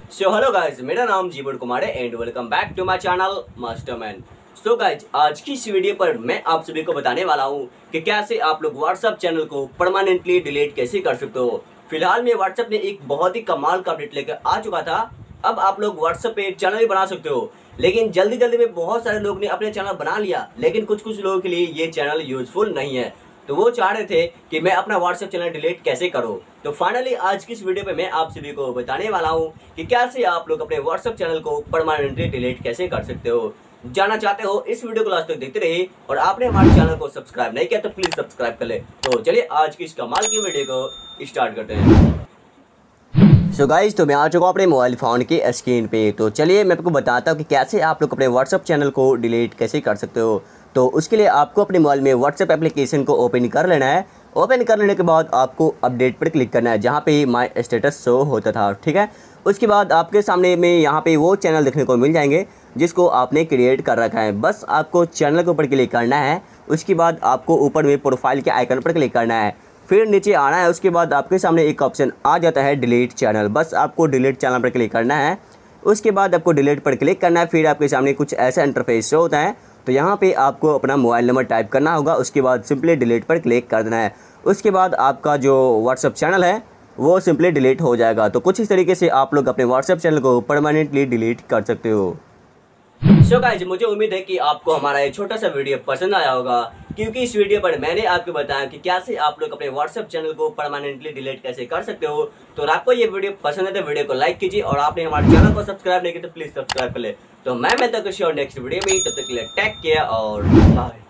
So hello guys, मेरा नाम जीवन कुमार है and welcome back to my channel Masterman. So guys, आज की इस वीडियो पर मैं आप सभी को बताने वाला हूं कि कैसे आप लोग व्हाट्सएप चैनल को परमानेंटली डिलीट कैसे कर सकते हो। फिलहाल में व्हाट्सएप ने एक बहुत ही कमाल का अपडेट लेकर आ चुका था। अब आप लोग व्हाट्सएप पे चैनल भी बना सकते हो, लेकिन जल्दी जल्दी में बहुत सारे लोग ने अपने चैनल बना लिया, लेकिन कुछ लोगों के लिए ये चैनल यूजफुल नहीं है। तो वो चाह रहे थे कि मैं अपना व्हाट्सएप चैनल डिलीट कैसे करूं। तो फाइनली आज की इस वीडियो पे मैं आप सभी को बताने वाला हूं कि कैसे आप लोग अपने व्हाट्सएप चैनल को परमानेंटली डिलीट कैसे कर सकते हो। जानना चाहते हो इस वीडियो को लास्ट तक देखते रहिए, और आपने हमारे चैनल को सब्सक्राइब नहीं किया तो प्लीज सब्सक्राइब कर ले। तो चलिए आज की इस कमाल की वीडियो को स्टार्ट करते हैं। सो गाइस, तो मैं आ चुका हूँ अपने मोबाइल फ़ोन की स्क्रीन पे। तो चलिए मैं आपको बताता हूँ कि कैसे आप लोग अपने व्हाट्सएप चैनल को डिलीट कैसे कर सकते हो। तो उसके लिए आपको अपने मोबाइल में व्हाट्सएप एप्लीकेशन को ओपन कर लेना है। ओपन कर लेने के बाद आपको अपडेट पर क्लिक करना है, जहाँ पे माय स्टेटस शो होता था, ठीक है। उसके बाद आपके सामने में यहाँ पे वो चैनल देखने को मिल जाएंगे जिसको आपने क्रिएट कर रखा है। बस आपको चैनल के ऊपर क्लिक करना है। उसके बाद आपको ऊपर में प्रोफाइल के आइकन पर क्लिक करना है, फिर नीचे आना है। उसके बाद आपके सामने एक ऑप्शन आ जाता है डिलीट चैनल। बस आपको डिलीट चैनल पर क्लिक करना है। उसके बाद आपको डिलीट पर क्लिक करना है। फिर आपके सामने कुछ ऐसा इंटरफेस शो होता है। तो यहाँ पे आपको अपना मोबाइल नंबर टाइप करना होगा। उसके बाद सिंपली डिलीट पर क्लिक कर देना है। उसके बाद आपका जो व्हाट्सएप चैनल है वो सिंपली डिलीट हो जाएगा। तो कुछ इस तरीके से आप लोग अपने व्हाट्सएप चैनल को परमानेंटली डिलीट कर सकते हो। सो गाइस, मुझे उम्मीद है कि आपको हमारा ये छोटा सा वीडियो पसंद आया होगा, क्योंकि इस वीडियो पर मैंने आपको बताया कि कैसे आप लोग अपने व्हाट्सएप चैनल को परमानेंटली डिलीट कैसे कर सकते हो। तो आपको ये वीडियो पसंद है तो वीडियो को लाइक कीजिए, और आपने हमारे चैनल को सब्सक्राइब नहीं किया तो प्लीज सब्सक्राइब कर ले। तो मैं तक नेक्स्ट वीडियो में, तब तक के लिए टेक केयर और बाय।